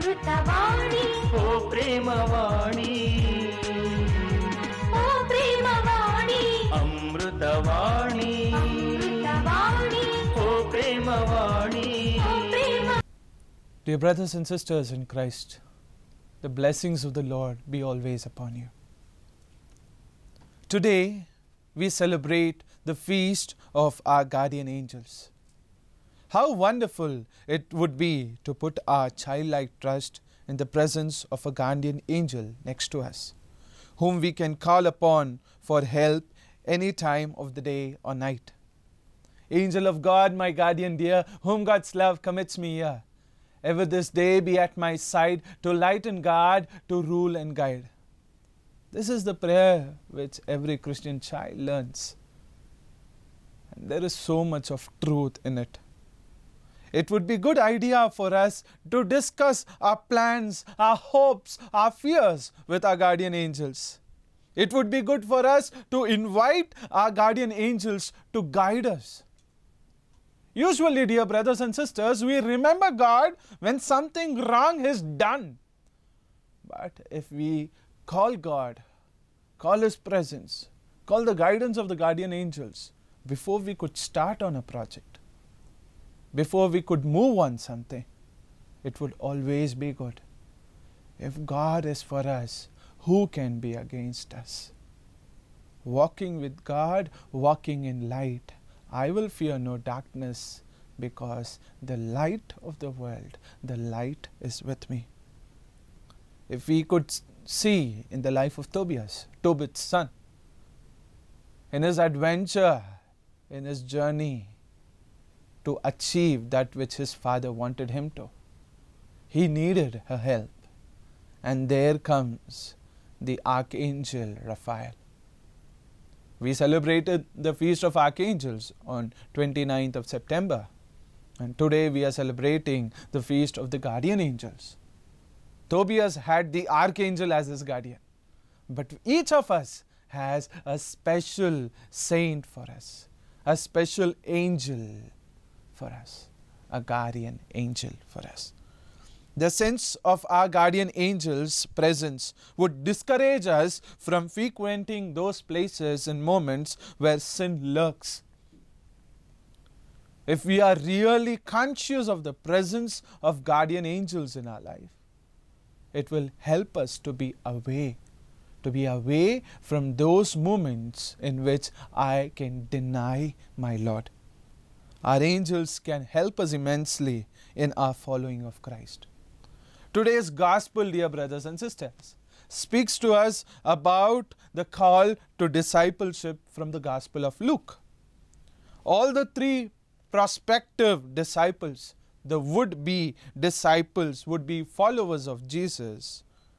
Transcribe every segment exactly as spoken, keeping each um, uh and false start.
Amruthavani, O Premavani, O Premavani, Amruthavani, Amruthavani, O Premavani. O Prema. Dear brothers and sisters in Christ, the blessings of the Lord be always upon you. Today, we celebrate the feast of our guardian angels. How wonderful it would be to put our childlike trust in the presence of a guardian angel next to us, whom we can call upon for help any time of the day or night. Angel of God, my guardian dear, whom God's love commits me here, ever this day be at my side to light and guard, to rule and guide. This is the prayer which every Christian child learns. And there is so much of truth in it. It would be a good idea for us to discuss our plans, our hopes, our fears with our guardian angels. It would be good for us to invite our guardian angels to guide us. Usually, dear brothers and sisters, we remember God when something wrong is done. But if we call God, call His presence, call the guidance of the guardian angels before we could start on a project, before we could move on something, it would always be good. If God is for us, who can be against us? Walking with God, walking in light, I will fear no darkness, because the light of the world, the light is with me. If we could see in the life of Tobias, Tobit's son, in his adventure, in his journey, to achieve that which his father wanted him to, he needed her help. And there comes the Archangel Raphael. We celebrated the Feast of Archangels on twenty-ninth of September. And today we are celebrating the Feast of the Guardian Angels. Tobias had the Archangel as his guardian. But each of us has a special saint for us, a special angel for us, a guardian angel for us. The sense of our guardian angel's presence would discourage us from frequenting those places and moments where sin lurks. If we are really conscious of the presence of guardian angels in our life, it will help us to be away, to be away from those moments in which I can deny my Lord. Our angels can help us immensely in our following of Christ. Today's gospel, dear brothers and sisters, speaks to us about the call to discipleship from the Gospel of Luke. All the three prospective disciples, the would-be disciples, would-be followers of Jesus,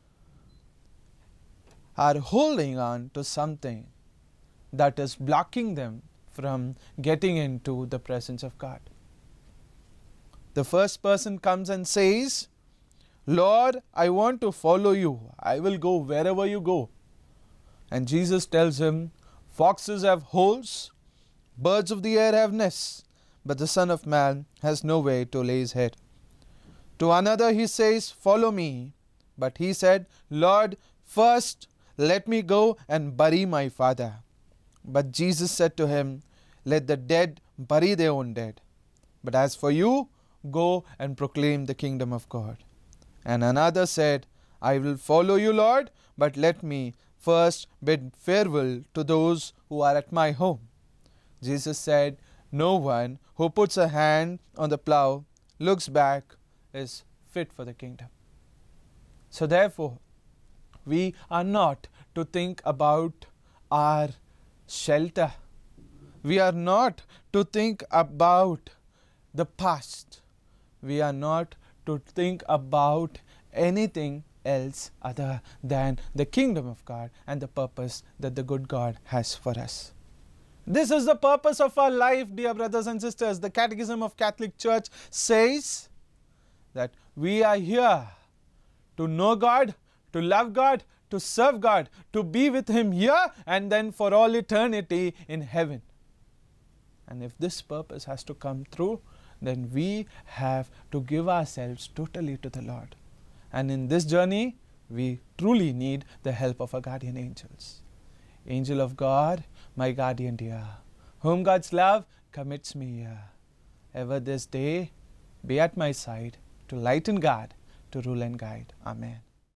are holding on to something that is blocking them from getting into the presence of God. The first person comes and says, Lord, I want to follow you. I will go wherever you go. And Jesus tells him, foxes have holes, birds of the air have nests, but the Son of Man has nowhere to lay his head. To another he says, follow me. But he said, Lord, first let me go and bury my father. But Jesus said to him, let the dead bury their own dead. But as for you, go and proclaim the kingdom of God. And another said, I will follow you, Lord, but let me first bid farewell to those who are at my home. Jesus said, no one who puts a hand on the plough, looks back, is fit for the kingdom. So therefore, we are not to think about our shelter. We are not to think about the past. We are not to think about anything else other than the kingdom of God and the purpose that the good God has for us. This is the purpose of our life, dear brothers and sisters. The Catechism of Catholic Church says that we are here to know God, to love God, to serve God, to be with Him here and then for all eternity in heaven. And if this purpose has to come through, then we have to give ourselves totally to the Lord. And in this journey, we truly need the help of our guardian angels. Angel of God, my guardian dear, whom God's love commits me here, ever this day be at my side to light and guard, to rule and guide. Amen.